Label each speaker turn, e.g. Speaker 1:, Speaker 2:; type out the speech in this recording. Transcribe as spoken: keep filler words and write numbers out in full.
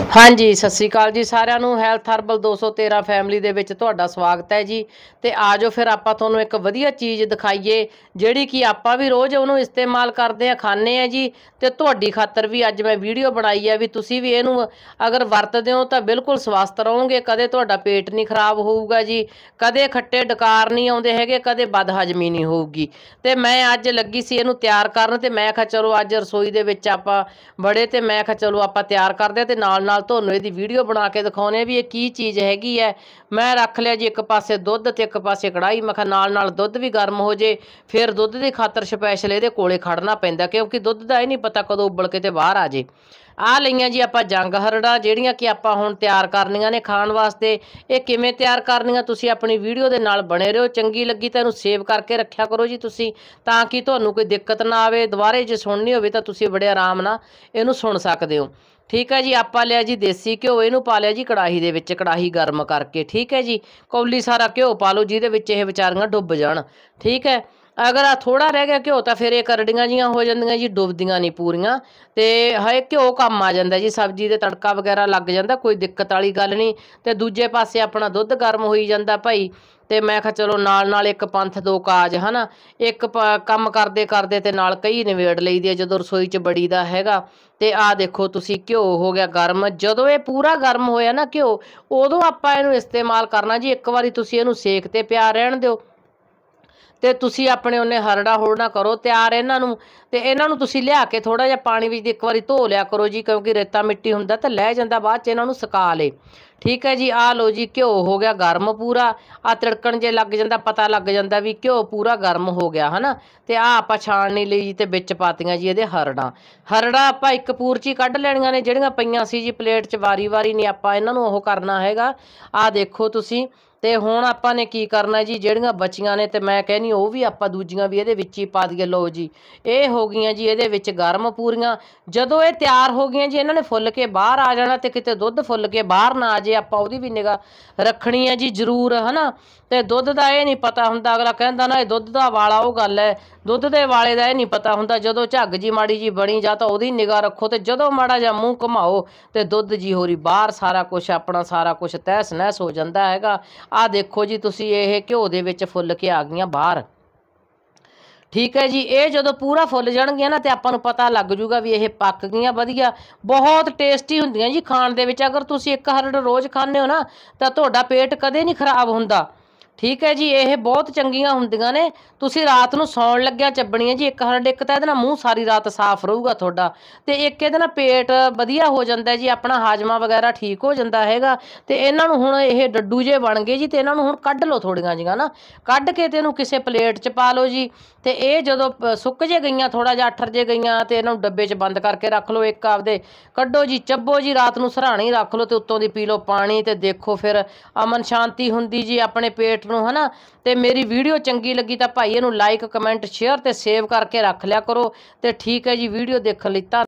Speaker 1: हाँ जी, सत श्री अकाल जी सारिਆਂ ਨੂੰ ਹੈਲਥ ਹਰਬਲ दो सौ तेरह ਫੈਮਿਲੀ ਦੇ ਵਿੱਚ ਤੁਹਾਡਾ ਸਵਾਗਤ ਹੈ ਜੀ। ਤੇ ਆਜੋ ਫਿਰ ਆਪਾਂ ਤੁਹਾਨੂੰ ਇੱਕ ਵਧੀਆ ਚੀਜ਼ ਦਿਖਾਈਏ ਜਿਹੜੀ ਕਿ ਆਪਾਂ ਵੀ ਰੋਜ਼ ਉਹਨੂੰ ਇਸਤੇਮਾਲ ਕਰਦੇ ਆ ਖਾਂਦੇ ਆ ਜੀ। ਤੇ ਤੁਹਾਡੀ ਖਾਤਰ ਵੀ ਅੱਜ ਮੈਂ ਵੀਡੀਓ ਬਣਾਈ ਹੈ ਵੀ ਤੁਸੀਂ ਵੀ ਇਹਨੂੰ ਅਗਰ ਵਰਤਦੇ ਹੋ ਤਾਂ ਬਿਲਕੁਲ ਸਵਸਥ ਰਹੋਗੇ, ਕਦੇ ਤੁਹਾਡਾ ਪੇਟ ਨਹੀਂ ਖਰਾਬ ਹੋਊਗਾ ਜੀ, ਕਦੇ ਖੱਟੇ ਡਕਾਰ ਨਹੀਂ ਆਉਂਦੇ ਹੈਗੇ, ਕਦੇ ਬਦਹਜ਼ਮੀ ਨਹੀਂ ਹੋਊਗੀ। ਤੇ ਮੈਂ ਅੱਜ ਲੱਗੀ ਸੀ ਇਹਨੂੰ ਤਿਆਰ ਕਰਨ ਤੇ ਮੈਂ ਕਿਹਾ ਚਲੋ ਅੱਜ ਰਸੋਈ ਦੇ ਵਿੱਚ ਆਪਾਂ ਬੜੇ ਤੇ ਮੈਂ ਕਿਹਾ ਚਲੋ ਆਪਾਂ ਤਿਆਰ ਕਰਦੇ ਤੇ ਨਾਲ ਨਾਲ ਤੁਹਾਨੂੰ ਇਹਦੀ ਵੀਡੀਓ ਬਣਾ ਕੇ ਦਿਖਾਉਣੇ ਵੀ ਇਹ ਕੀ ਚੀਜ਼ ਹੈਗੀ ਹੈ। ਮੈਂ ਰੱਖ ਲਿਆ ਜੀ ਇੱਕ ਪਾਸੇ ਦੁੱਧ ਤੇ ਇੱਕ ਪਾਸੇ ਕੜਾਈ। ਮੈਂ ਕਿਹਾ ਨਾਲ ਨਾਲ ਦੁੱਧ ਵੀ ਗਰਮ ਹੋ ਜੇ, ਫਿਰ ਦੁੱਧ ਦੀ ਖਾਤਰ ਸਪੈਸ਼ਲ ਇਹਦੇ ਕੋਲੇ ਖੜਨਾ ਪੈਂਦਾ ਕਿਉਂਕਿ ਦੁੱਧ ਦਾ ਇਹ ਨਹੀਂ ਪਤਾ ਕਦੋਂ ਉਬਲ ਕੇ ਤੇ ਬਾਹਰ ਆ ਜੇ। ਆ ਲਈਆਂ ਜੀ ਆਪਾਂ ਜੰਗ ਹਰੜਾ ਜਿਹੜੀਆਂ ਕਿ ਆਪਾਂ ਹੁਣ ਤਿਆਰ ਕਰਨੀਆਂ ਨੇ ਖਾਣ ਵਾਸਤੇ। ਇਹ ਕਿਵੇਂ ਤਿਆਰ ਕਰਨੀਆਂ ਤੁਸੀਂ ਆਪਣੀ ਵੀਡੀਓ ਦੇ ਨਾਲ ਬਣੇ ਰਹੋ। ਚੰਗੀ ਲੱਗੀ ਤਾਂ ਇਹਨੂੰ ਸੇਵ ਕਰਕੇ ਰੱਖਿਆ ਕਰੋ ਜੀ ਤੁਸੀਂ, ਤਾਂ ਕਿ ਤੁਹਾਨੂੰ ਕੋਈ ਦਿੱਕਤ ਨਾ ਆਵੇ। ਦੁਬਾਰੇ ਜੇ ਸੁਣਨੀ ਹੋਵੇ ਤਾਂ ਤੁਸੀਂ ਬੜੇ ਆਰਾਮ ਨਾਲ ਇਹਨੂੰ ਸੁਣ ਸਕਦੇ ਹੋ। ਠੀਕ ਹੈ ਜੀ। ਆਪਾਂ ਲਿਆ ਜੀ ਦੇਸੀ ਘਿਓ, ਇਹਨੂੰ ਪਾ ਲਿਆ ਜੀ ਕੜਾਹੀ ਦੇ ਵਿੱਚ, ਕੜਾਹੀ ਗਰਮ ਕਰਕੇ। ਠੀਕ ਹੈ ਜੀ। ਕੌਲੀ ਸਾਰਾ ਘਿਓ ਪਾ ਲਓ ਜਿਹਦੇ ਵਿੱਚ ਇਹ ਵਿਚਾਰੀਆਂ ਡੁੱਬ ਜਾਣ। ਠੀਕ ਹੈ। ਅਗਰ ਆ ਥੋੜਾ ਰਹਿ ਗਿਆ ਘਿਓ ਤਾਂ ਫਿਰ ਇਹ ਕਰੜੀਆਂ ਜੀਆਂ ਹੋ ਜਾਂਦੀਆਂ ਜੀ, ਡੁੱਬਦੀਆਂ ਨਹੀਂ ਪੂਰੀਆਂ। ਤੇ ਹਏ ਘਿਓ ਕੰਮ ਆ ਜਾਂਦਾ ਜੀ, ਸਬਜ਼ੀ ਦੇ ਤੜਕਾ ਵਗੈਰਾ ਲੱਗ ਜਾਂਦਾ, ਕੋਈ ਦਿੱਕਤ ਵਾਲੀ ਗੱਲ ਨਹੀਂ। ਤੇ ਦੂਜੇ ਪਾਸੇ ਆਪਣਾ ਦੁੱਧ ਗਰਮ ਹੋਈ ਜਾਂਦਾ ਭਾਈ। ਤੇ ਮੈਂ ਕਿਹਾ ਚਲੋ ਨਾਲ ਨਾਲ ਇੱਕ ਪੰਥ ਦੋ ਕਾਜ ਹਨਾ, ਇੱਕ ਕੰਮ ਕਰਦੇ ਕਰਦੇ ਤੇ ਨਾਲ ਕਈ ਨਿਬੇੜ ਲਈਦੀ ਆ ਜਦੋਂ ਰਸੋਈ 'ਚ ਬੜੀ ਦਾ ਹੈਗਾ। ਤੇ ਆਹ ਦੇਖੋ ਤੁਸੀਂ ਘਿਓ ਹੋ ਗਿਆ ਗਰਮ। ਜਦੋਂ ਇਹ ਪੂਰਾ ਗਰਮ ਹੋਇਆ ਨਾ ਘਿਓ, ਉਦੋਂ ਆਪਾਂ ਇਹਨੂੰ ਇਸਤੇਮਾਲ ਕਰਨਾ ਜੀ। ਇੱਕ ਵਾਰੀ ਤੁਸੀਂ ਇਹਨੂੰ ਸੇਕ ਤੇ ਪਿਆ ਰਹਿਣ ਦਿਓ ਤੇ ਤੁਸੀਂ ਆਪਣੇ ਉਹਨੇ ਹਰੜਾ ਹੁਰੜਾ ਕਰੋ ਤਿਆਰ ਇਹਨਾਂ ਨੂੰ। ਤੇ ਇਹਨਾਂ ਨੂੰ ਤੁਸੀਂ ਲਿਆ ਕੇ ਥੋੜਾ ਜਿਹਾ ਪਾਣੀ ਵਿੱਚ ਇੱਕ ਵਾਰੀ ਧੋ ਲਿਆ ਕਰੋ ਜੀ, ਕਿਉਂਕਿ ਰੇਤਾ ਮਿੱਟੀ ਹੁੰਦਾ ਤਾਂ ਲੈ ਜਾਂਦਾ ਬਾਅਦ 'ਚ, ਇਹਨਾਂ ਨੂੰ ਸੁਕਾ ਲੇ। ਠੀਕ ਹੈ ਜੀ। ਆਹ ਲਓ ਜੀ ਘਿਓ ਹੋ ਗਿਆ ਗਰਮ ਪੂਰਾ। ਆ ਤਿੜਕਣ ਜੇ ਲੱਗ ਜਾਂਦਾ, ਪਤਾ ਲੱਗ ਜਾਂਦਾ ਵੀ ਘਿਓ ਪੂਰਾ ਗਰਮ ਹੋ ਗਿਆ ਹਨਾ। ਤੇ ਆਹ ਆਪਾਂ ਛਾਣ ਨਹੀਂ ਲਈ ਜੀ ਤੇ ਵਿੱਚ ਪਾਤੀਆਂ ਜੀ ਇਹਦੇ ਹਰੜਾਂ। ਹਰੜਾ ਆਪਾਂ ਇੱਕ ਪੂਰਚੀ ਕੱਢ ਲੈਣੀਆਂ ਨੇ, ਜਿਹੜੀਆਂ ਪਈਆਂ ਸੀ ਜੀ ਪਲੇਟ 'ਚ ਵਾਰੀ ਵਾਰੀ ਨਹੀਂ ਆਪਾਂ ਇਹਨਾਂ ਨੂੰ ਉਹ ਕਰਨਾ ਹੈਗਾ। ਆਹ ਦੇਖੋ ਤੁਸੀਂ। ਤੇ ਹੁਣ ਆਪਾਂ ਨੇ ਕੀ ਕਰਨਾ ਜੀ, ਜਿਹੜੀਆਂ ਬਚੀਆਂ ਨੇ ਤੇ ਮੈਂ ਕਹਿੰਦੀ ਉਹ ਵੀ ਆਪਾਂ ਦੂਜੀਆਂ ਵੀ ਇਹਦੇ ਵਿੱਚ ਹੀ ਪਾ ਦਈਏ। ਲਓ ਜੀ ਇਹ ਹੋ ਗਈਆਂ ਜੀ ਇਹਦੇ ਵਿੱਚ ਗਰਮ ਪੂਰੀਆਂ। ਜਦੋਂ ਇਹ ਤਿਆਰ ਹੋ ਗਈਆਂ ਜੀ, ਇਹਨਾਂ ਨੇ ਫੁੱਲ ਕੇ ਬਾਹਰ ਆ ਜਾਣਾ ਤੇ ਕਿਤੇ ਦੁੱਧ ਫੁੱਲ ਕੇ ਬਾਹਰ ਨਾ ਆ ਜੇ, ਆਪਾਂ ਉਹਦੀ ਵੀ ਨਿਗਾਹ ਰੱਖਣੀ ਹੈ ਜੀ ਜ਼ਰੂਰ ਹਨਾ। ਤੇ ਦੁੱਧ ਦਾ ਇਹ ਨਹੀਂ ਪਤਾ ਹੁੰਦਾ, ਅਗਲਾ ਕਹਿੰਦਾ ਨਾ ਇਹ ਦੁੱਧ ਦਾ ਵਾਲਾ, ਉਹ ਗੱਲ ਹੈ। ਦੁੱਧ ਦੇ ਵਾਲੇ ਦਾ ਇਹ ਨਹੀਂ ਪਤਾ ਹੁੰਦਾ। ਜਦੋਂ ਝੱਗ ਜੀ ਮਾੜੀ ਜੀ ਬਣੀ ਜਾਂ ਤਾਂ ਉਹਦੀ ਨਿਗਾਹ ਰੱਖੋ, ਤੇ ਜਦੋਂ ਮਾੜਾ ਜਿਹਾ ਮੂੰਹ ਘੁਮਾਓ ਤੇ ਦੁੱਧ ਜੀ ਹੋਰੀ ਬਾਹਰ, ਸਾਰਾ ਕੁਛ ਆਪਣਾ ਸਾਰਾ ਕੁਛ ਤਹਿਸ ਨਹਿਸ ਹੋ ਜਾਂਦਾ ਹੈਗਾ। ਆਹ ਦੇਖੋ ਜੀ ਤੁਸੀਂ ਇਹ ਘਿਓ ਦੇ ਵਿੱਚ ਫੁੱਲ ਕੇ ਆ ਗਈਆਂ ਬਾਹਰ। ਠੀਕ ਹੈ ਜੀ। ਇਹ ਜਦੋਂ ਪੂਰਾ ਫੁੱਲ ਜਾਣਗੀਆਂ ਨਾ ਤੇ ਆਪਾਂ ਨੂੰ ਪਤਾ ਲੱਗ ਜੂਗਾ ਵੀ ਇਹ ਪੱਕ ਗਈਆਂ ਵਧੀਆ। ਬਹੁਤ ਟੇਸਟੀ ਹੁੰਦੀਆਂ ਜੀ ਖਾਣ ਦੇ ਵਿੱਚ। ਅਗਰ ਤੁਸੀਂ ਇੱਕ ਹਰੜ ਰੋਜ਼ ਖਾਂਦੇ ਹੋ ਨਾ ਤਾਂ ਤੁਹਾਡਾ ਪੇਟ ਕਦੇ ਨਹੀਂ ਖਰਾਬ ਹੁੰਦਾ। ਠੀਕ ਹੈ ਜੀ। ਇਹ ਬਹੁਤ ਚੰਗੀਆਂ ਹੁੰਦੀਆਂ ਨੇ। ਤੁਸੀਂ ਰਾਤ ਨੂੰ ਸੌਣ ਲੱਗਿਆ ਚੱਬਣੀਆਂ ਜੀ ਇੱਕ ਹਰੜ। ਇੱਕ ਤਾਂ ਇਹਦੇ ਨਾਲ ਮੂੰਹ ਸਾਰੀ ਰਾਤ ਸਾਫ਼ ਰਹੂਗਾ ਤੁਹਾਡਾ, ਤੇ ਇੱਕ ਇਹਦੇ ਨਾਲ ਪੇਟ ਵਧੀਆ ਹੋ ਜਾਂਦਾ ਜੀ, ਆਪਣਾ ਹਾਜ਼ਮਾ ਵਗੈਰਾ ਠੀਕ ਹੋ ਜਾਂਦਾ ਹੈਗਾ। ਤੇ ਇਹਨਾਂ ਨੂੰ ਹੁਣ ਇਹ ਡੱਡੂ ਜੇ ਬਣ ਗਏ ਜੀ, ਤੇ ਇਹਨਾਂ ਨੂੰ ਹੁਣ ਕੱਢ ਲਓ ਥੋੜੀਆਂ ਜਿਹੀਆਂ ਨਾ, ਕੱਢ ਕੇ ਤੇ ਇਹਨੂੰ ਕਿਸੇ ਪਲੇਟ 'ਚ ਪਾ ਲਓ ਜੀ। ਤੇ ਇਹ ਜਦੋਂ ਸੁੱਕ ਜੇ ਗਈਆਂ, ਥੋੜਾ ਜਿਹਾ ਅੱਠਰ ਜੇ ਗਈਆਂ, ਤੇ ਇਹਨਾਂ ਨੂੰ ਡੱਬੇ 'ਚ ਬੰਦ ਕਰਕੇ ਰੱਖ ਲਓ। ਇੱਕ ਆਪਦੇ ਕੱਢੋ ਜੀ, ਚੱਬੋ ਜੀ, ਰਾਤ ਨੂੰ ਸਰਾਣੇ ਹੀ ਰੱਖ ਲਓ ਤੇ ਉੱਤੋਂ ਦੀ ਪੀ ਲਓ ਪਾਣੀ। ਤੇ ਦੇਖੋ ਫਿਰ ਅਮਨ ਸ਼ਾਂਤੀ ਹੁੰਦੀ ਜੀ ਆਪਣੇ ਪੇਟ ਨੂੰ ਹਨਾ। ਤੇ ਮੇਰੀ ਵੀਡੀਓ ਚੰਗੀ ਲੱਗੀ ਤਾਂ ਭਾਈ ਇਹਨੂੰ ਲਾਈਕ ਕਮੈਂਟ ਸ਼ੇਅਰ ਤੇ ਸੇਵ ਕਰਕੇ ਰੱਖ ਲਿਆ ਕਰੋ। ਤੇ ਠੀਕ ਹੈ ਜੀ। ਵੀਡੀਓ ਦੇਖਣ ਲਈ ਧੰਨਵਾਦ।